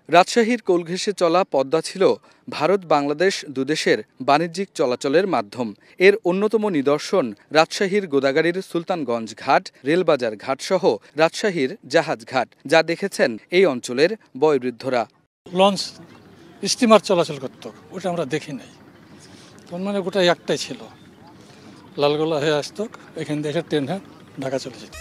রাজশাহীর কোল ঘেঁষে চলা পদ্মা ছিল ভারত বাংলাদেশ দুদেশের বাণিজ্যিক চলাচলের মাধ্যম। এর অন্যতম নিদর্শন রাজশাহীর গোদাগাড়ীর সুলতানগঞ্জ ঘাট, রেলবাজার ঘাটসহ রাজশাহীর জাহাজ ঘাট, যা দেখেছেন এই অঞ্চলের বয়োবৃদ্ধরা। লঞ্চ, স্টিমার চলাচল করত, ওটা আমরা দেখি নাই। তখন মানে গোটা একটাই ছিল, লালগোলা হয়ে আসতো, এখান থেকে ট্রেন হয়ে ঢাকা চলে যেত।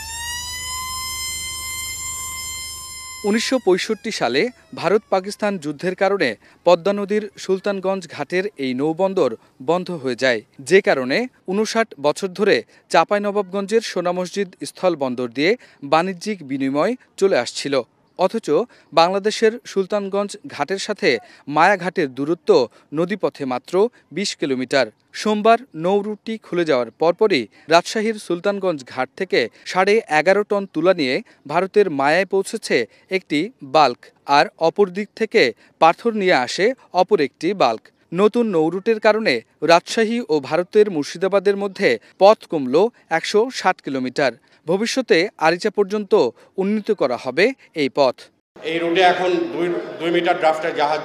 ১৯৬৫ সালে ভারত পাকিস্তান যুদ্ধের কারণে পদ্মা নদীর সুলতানগঞ্জ ঘাটের এই নৌবন্দর বন্ধ হয়ে যায়, যে কারণে ৫৯ বছর ধরে চাঁপাইনবাবগঞ্জের সোনা মসজিদ স্থলবন্দর দিয়ে বাণিজ্যিক বিনিময় চলে আসছিল। অথচ বাংলাদেশের সুলতানগঞ্জ ঘাটের সাথে মায়াঘাটের দূরত্ব নদীপথে মাত্র ২০ কিলোমিটার। সোমবার নৌ রুটটি খুলে যাওয়ার পরপরই রাজশাহীর সুলতানগঞ্জ ঘাট থেকে ১১.৫ টন তুলা নিয়ে ভারতের মায়ায় পৌঁছেছে একটি বাল্ক, আর অপর দিক থেকে পাথর নিয়ে আসে অপর একটি বাল্ক। নতুন নৌরুটের কারণে রাজশাহী ও ভারতের মুর্শিদাবাদের মধ্যে পথ কমল ১৬০ কিলোমিটার। ভবিষ্যতে আরিচা পর্যন্ত উন্নীত করা হবে এই পথ। এই রুটে এখন ২ মিটার ড্রাফটের জাহাজ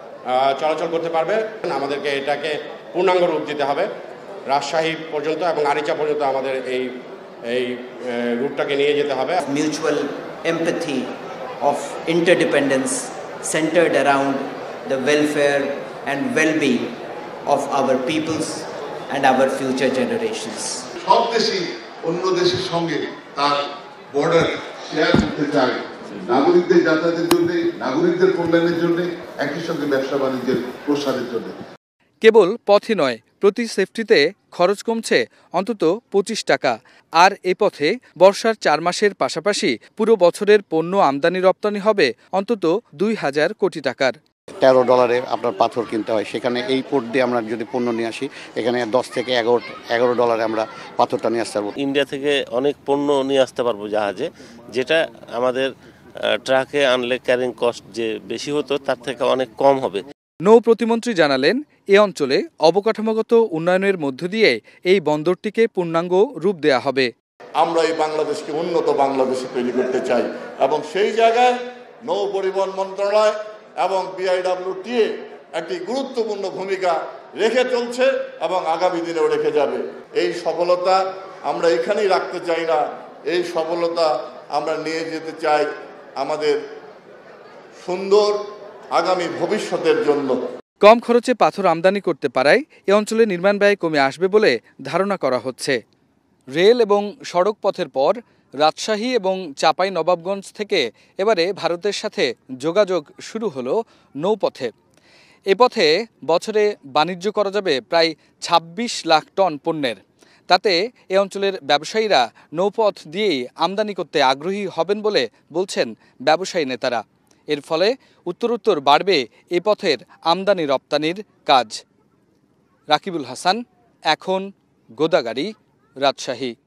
চলাচল করতে পারবে। আমাদেরকে এটাকে পূর্ণাঙ্গ রূপ দিতে হবে। রাজশাহী পর্যন্ত এবং আরিচা পর্যন্ত আমাদের এই রুটটাকে নিয়ে যেতে হবে। Mutual empathy of interdependence centred around the welfare and wellbeing of our peoples and our future generations. সব দেশই অন্য দেশের সঙ্গে তার বর্ডার শেয়ার করতে চায়, নাগরিকদের যাতায়াতের জন্য, নাগরিকদের কল্যাণের জন্য, একই সঙ্গে ব্যবসা বাণিজ্যের প্রসারের জন্য। কেবল পথই নয়, প্রতি সেফটিতে খরচ কমছে অন্তত ২৫ টাকা। আর এ পথে বর্ষার ৪ মাসের পাশাপাশি পুরো বছরের পণ্য আমদানি রপ্তানি হবে অন্তত ২,০০০ কোটি টাকার। $১৩ আপনার পাথর কিনতে হয়, সেখানে এই পোর্ট দিয়ে আমরা যদি পণ্য নিয়ে আসি, এখানে 10 থেকে $১১ আমরা পাথরটা নিয়ে আসতে পারবো। ইন্ডিয়া থেকে অনেক পণ্য নিয়ে আসতে পারবো জাহাজে, যেটা আমাদের ট্রাকে আনলে ক্যারিং কস্ট যে বেশি হতো তার থেকে অনেক কম হবে। নৌ প্রতিমন্ত্রী জানালেন, এ অঞ্চলে অবকাঠামোগত উন্নয়নের মধ্য দিয়ে এই বন্দরটিকে পূর্ণাঙ্গ রূপ দেয়া হবে। আমরা এই বাংলাদেশকে উন্নত বাংলাদেশে তৈরি করতে চাই এবং সেই জায়গায় নৌ পরিবহন মন্ত্রণালয় এবং BIWTA একটি গুরুত্বপূর্ণ ভূমিকা রেখে চলছে এবং আগামী দিনেও রেখে যাবে। এই সফলতা আমরা এখানেই রাখতে চাই না, এই সফলতা আমরা নিয়ে যেতে চাই আমাদের সুন্দর আগামী ভবিষ্যতের জন্য। কম খরচে পাথর আমদানি করতে পারায় এ অঞ্চলে নির্মাণ ব্যয় কমে আসবে বলে ধারণা করা হচ্ছে। রেল এবং সড়ক পথের পর রাজশাহী এবং চাঁপাইনবাবগঞ্জ থেকে এবারে ভারতের সাথে যোগাযোগ শুরু হলো নৌপথে। এ পথে বছরে বাণিজ্য করা যাবে প্রায় ২৬ লাখ টন পণ্যের। তাতে এ অঞ্চলের ব্যবসায়ীরা নৌপথ দিয়েই আমদানি করতে আগ্রহী হবেন বলে বলছেন ব্যবসায়ী নেতারা। এর ফলে উত্তরোত্তর বাড়বে এ পথের আমদানি রপ্তানির কাজ। রাকিবুল হাসান, এখন গোদাগাড়ী, রাজশাহী।